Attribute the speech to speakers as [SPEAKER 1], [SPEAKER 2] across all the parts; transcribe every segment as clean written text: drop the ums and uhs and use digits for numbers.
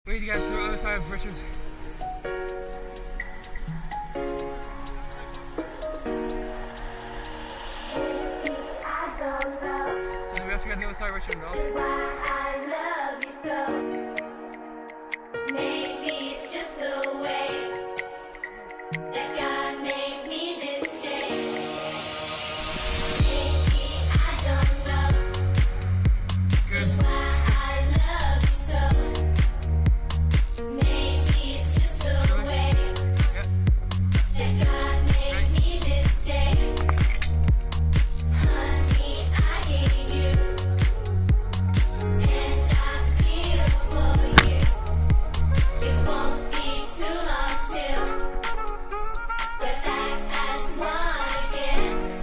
[SPEAKER 1] We need to get to the other side of Richard's. So we have to get on the other side of Richard and
[SPEAKER 2] Maybe it's just the way that God made me this day. Maybe I don't know just why I love you so. Maybe it's just the way that God made me this day. Honey, I hate you, and I feel for you. It won't be too long till we're back as one again.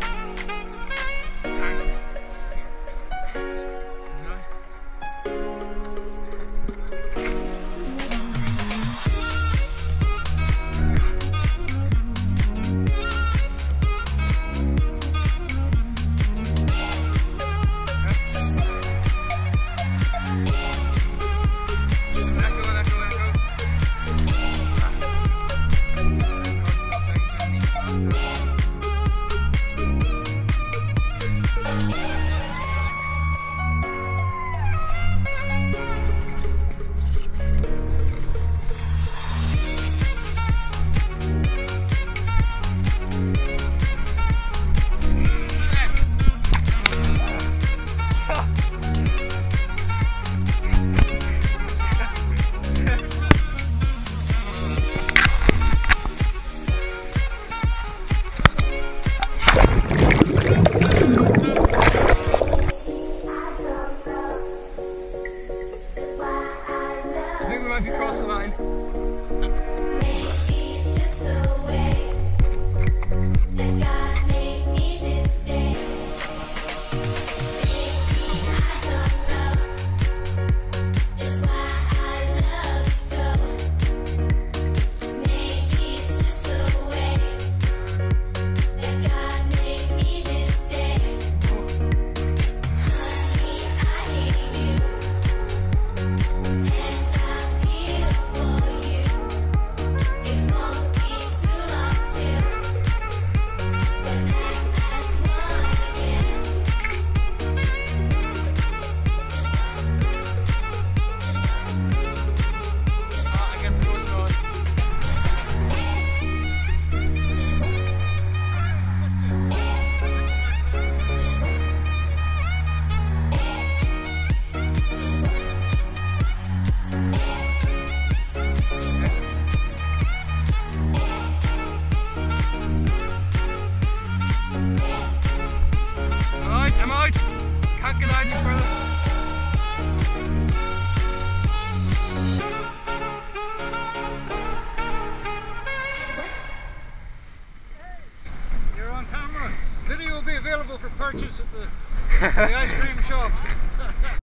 [SPEAKER 1] I think we might be crossing the line. I'm out. Can't get out any further.
[SPEAKER 3] You're on camera. Video will be available for purchase at the ice cream shop.